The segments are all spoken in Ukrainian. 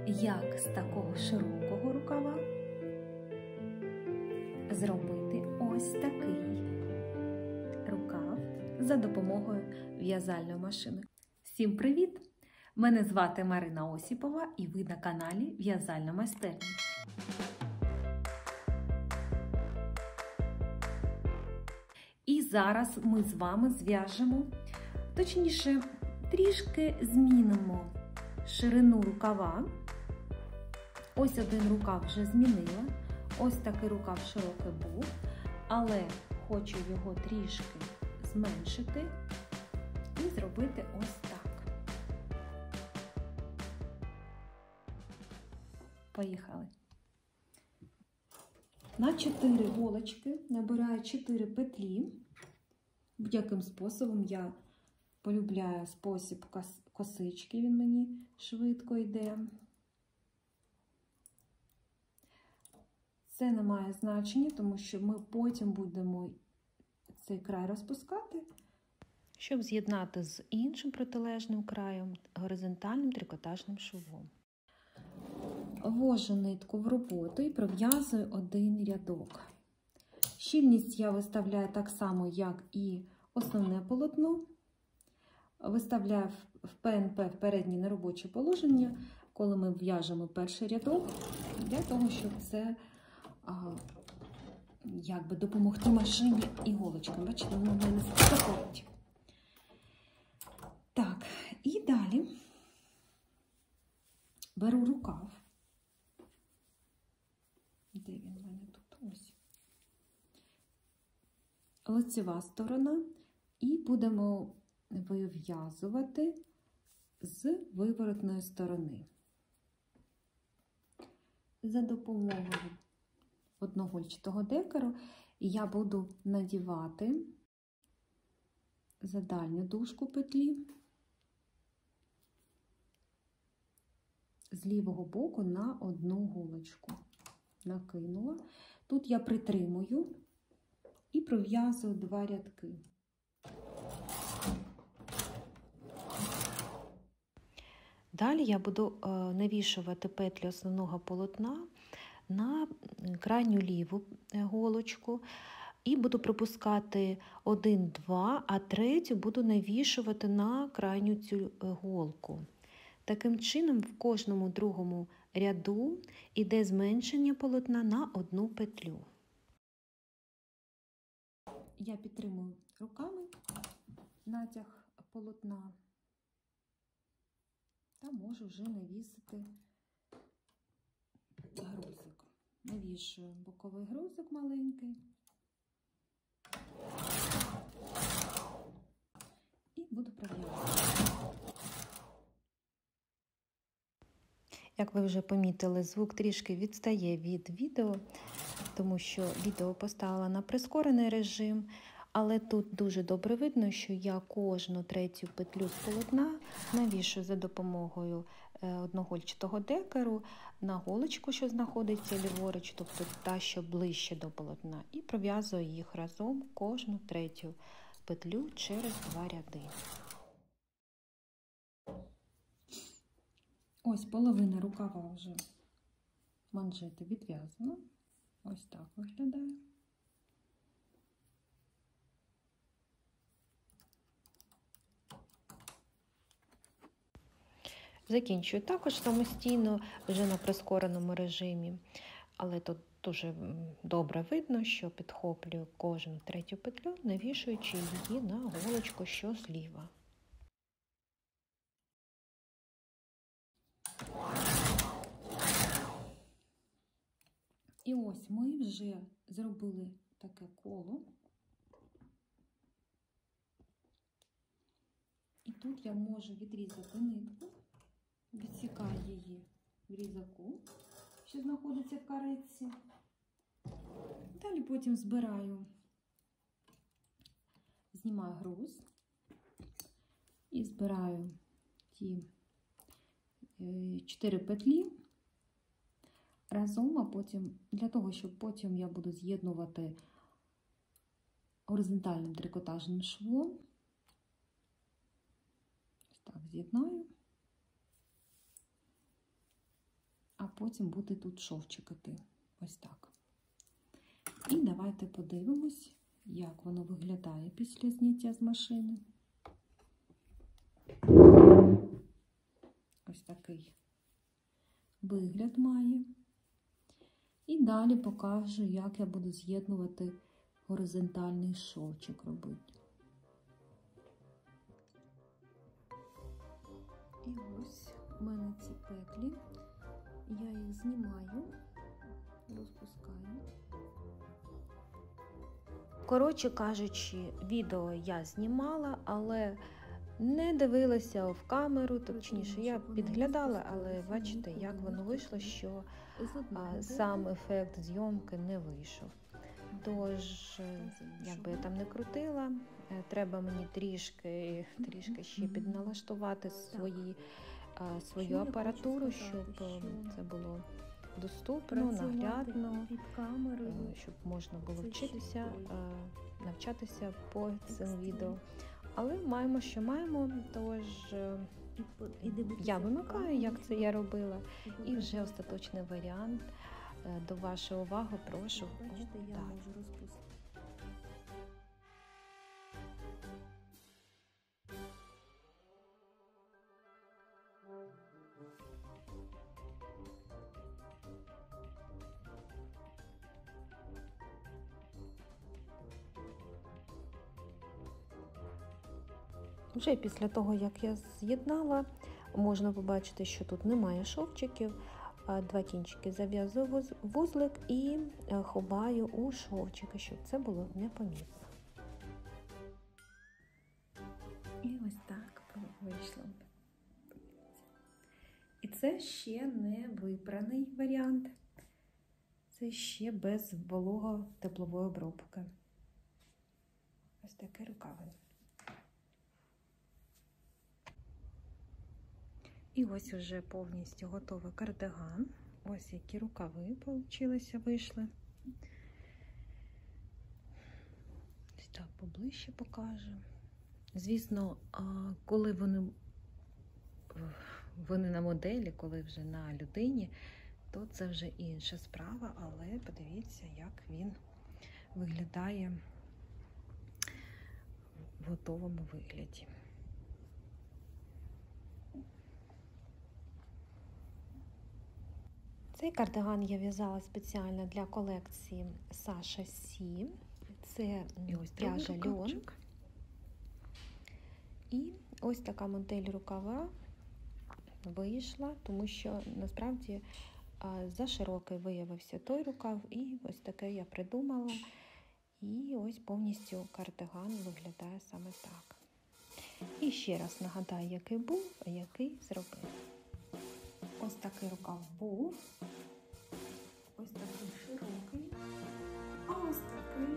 як з такого широкого рукава зробити ось такий рукав за допомогою в'язальної машини. Всім привіт! Мене звати Марина Осіпова і ви на каналі В'язальна майстерня. І зараз ми з вами зв'яжемо, точніше, трішки змінимо ширину рукава. Ось один рукав вже змінила, ось такий рукав широкий був, але хочу його трішки зменшити і зробити ось так. Поїхали. На 4 голочки набираю 4 петлі. Будь-яким способом я полюбляю спосіб косички, він мені швидко йде. Це не має значення, тому що ми потім будемо цей край розпускати, щоб з'єднати з іншим протилежним краєм горизонтальним трикотажним швом. Ввожу нитку в роботу і пров'язую один рядок. Щільність я виставляю так само, як і основне полотно. Виставляю в ПНП, в переднє неробоче положення, коли ми в'яжемо перший рядок, для того, щоб це якби допомогти машині іголочкам. Бачите, воно в мене заходить. Так, і далі беру рукав. Де він в мене тут? Ось. Лицева сторона. І будемо вив'язувати з виворотної сторони. За допомогою одногольчатого декору я буду надівати за дальню дужку петлі з лівого боку на одну голочку. Накинула. Тут я притримую і пров'язую 2 рядки. Далі я буду навішувати петлі основного полотна на крайню ліву голочку і буду пропускати 1-2, а третю буду навішувати на крайню цю голку. Таким чином в кожному другому ряду йде зменшення полотна на 1 петлю. Я підтримую руками натяг полотна та можу вже навісити грузик. Навішую боковий грузик маленький і буду пров'язувати. Як ви вже помітили, звук трішки відстає від відео, тому що відео поставила на прискорений режим, але тут дуже добре видно, що я кожну третю петлю з полотна навішую за допомогою одногольчатого декору на голочку, що знаходиться ліворуч, тобто та, що ближче до полотна, і пров'язую їх разом кожну третю петлю через 2 ряди. Ось половина рукава вже манжети відв'язана. Ось так виглядає. Закінчую також самостійно, вже на прискореному режимі, але тут дуже добре видно, що підхоплюю кожну третю петлю, навішуючи її на голочку, що зліва. І ось ми вже зробили таке коло. І тут я можу відрізати нитку, відсікаю її в різаку, що знаходиться в каретці. Далі потім знімаю груз і збираю ті 4 петлі разом, а потім, для того, щоб потім я буду з'єднувати горизонтальним трикотажним швом. Ось так з'єднаю. потім буде тут шовчик іти. Ось так. І давайте подивимось, як воно виглядає після зняття з машини. Ось такий вигляд має. І далі покажу, як я буду з'єднувати горизонтальний шовчик робити. І ось у мене ці петлі. Я їх знімаю, розпускаю. Коротше кажучи, відео я знімала, але не дивилася в камеру, точніше, я підглядала, але бачите, як воно вийшло, що сам ефект зйомки не вийшов. Тож, як би я там не крутила, треба мені трішки ще підналаштувати свою апаратуру, щоб це було доступно, наглядно, щоб можна було вчитися, навчатися по цим відео. Але маємо, що маємо, тож я вимикаю, як це я робила, і вже остаточний варіант до вашої уваги прошу. Бачите, я можу розпустити. Вже після того, як я з'єднала, можна побачити, що тут немає шовчиків. Два кінчики зав'язую вузлик і ховаю у шовчики, щоб це було непомітно. І ось так вийшло. І це ще не випраний варіант. Це ще без волого-теплової обробки. Ось такі рукави. І ось вже повністю готовий кардиган. Ось які рукави вийшли. Ось так поближче покажу. Звісно, коли вони на моделі, коли вже на людині, то це вже інша справа, але подивіться, як він виглядає в готовому вигляді. Цей кардиган я в'язала спеціально для колекції Саша Сі. Це пряжа льон. І ось така модель рукава вийшла, тому що насправді за широкий виявився той рукав, і ось таке я придумала. І ось повністю кардиган виглядає саме так. І ще раз нагадаю, який був, а який зробив. Ось такий рукав був, ось такий широкий, а ось такий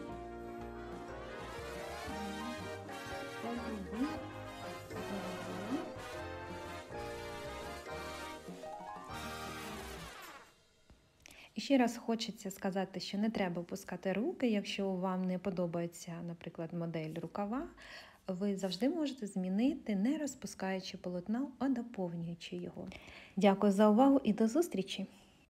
загубив. І ще раз хочеться сказати, що не треба опускати руки, якщо вам не подобається, наприклад, модель рукава, ви завжди можете змінити, не розпускаючи полотно, а доповнюючи його. Дякую за увагу і до зустрічі!